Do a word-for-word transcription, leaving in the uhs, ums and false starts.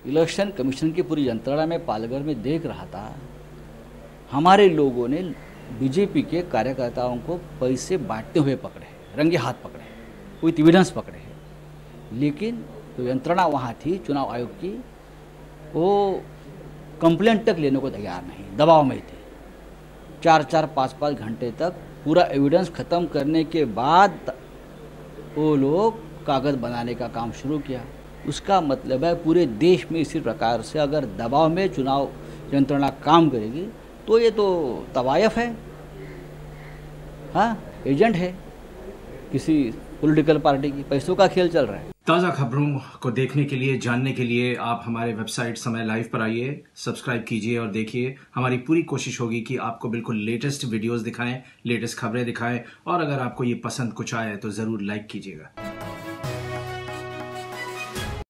Election commission की पूरी यंत्रणा में पालघर में देख रहा था, हमारे लोगों ने बीजेपी के कार्यकर्ताओं को पैसे बांटते हुए पकड़े, रंगे हाथ पकड़े, विथ एविडेंस पकड़े। लेकिन जो यंत्रणा वहाँ थी चुनाव आयोग की, वो कंप्लेंट तक लेने को तैयार नहीं, दबाव में थे। चार चार पाँच पाँच घंटे तक पूरा एविडेंस ख़त्म करने के बाद वो लोग कागज़ बनाने का काम शुरू किया। उसका मतलब है पूरे देश में इसी प्रकार से अगर दबाव में चुनाव यंत्रणा काम करेगी तो ये तो तवायफ है, हाँ, एजेंट है किसी पॉलिटिकल पार्टी की, पैसों का खेल चल रहा है। ताज़ा खबरों को देखने के लिए, जानने के लिए आप हमारे वेबसाइट समय लाइव पर आइए, सब्सक्राइब कीजिए और देखिए। हमारी पूरी कोशिश होगी कि आपको बिल्कुल लेटेस्ट वीडियोस दिखाएं, लेटेस्ट खबरें दिखाएं, और अगर आपको ये पसंद कुछ आए तो ज़रूर लाइक कीजिएगा।